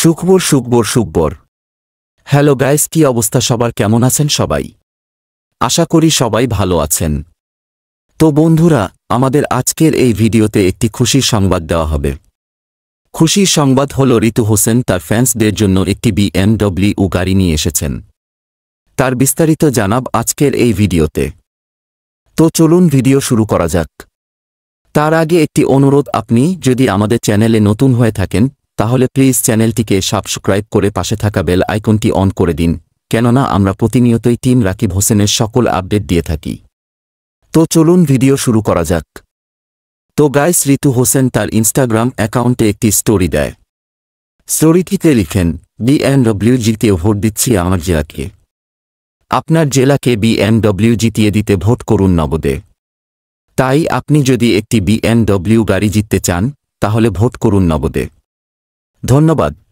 সুখবর। Hello guys, কি অবস্থা সবার, কেমন আছেন সবাই? আশা করি সবাই ভালো আছেন। তো বন্ধুরা, আমাদের আজকের এই ভিডিওতে একটি খুশির সংবাদ দেওয়া হবে। খুশির সংবাদ হলো ঋতু হোসেন তার ফ্যান্সদের জন্য একটি BMW গাড়ি নিয়ে এসেছেন। তার বিস্তারিত জানাব আজকের এই ভিডিওতে। তো চলুন ভিডিও শুরু করা যাক। তার আগে একটি অনুরোধ, আপনি যদি আমাদের চ্যানেলে নতুন হয়ে থাকেন তাহলে প্লিজ চ্যানেলটিকে সাবস্ক্রাইব করে পাশে থাকা বেল আইকনটি অন করে দিন, কেননা আমরা প্রতিনিয়তই টিম রাকিব হোসেনের সকল আপডেট দিয়ে থাকি। তো চলুন ভিডিও শুরু করা যাক। তো গাইস, ঋতু হোসেন তার ইনস্টাগ্রাম অ্যাকাউন্টে একটি স্টোরি দেয়। স্টোরিটিতে লিখেন, BMW জিতিয়ে ভোট দিচ্ছি আমার জেলাকে। আপনার জেলাকে BMW জিতিয়ে দিতে ভোট করুন নগদে। তাই আপনি যদি একটি BMW গাড়ি জিততে চান তাহলে ভোট করুন নগদে। ধন্যবাদ।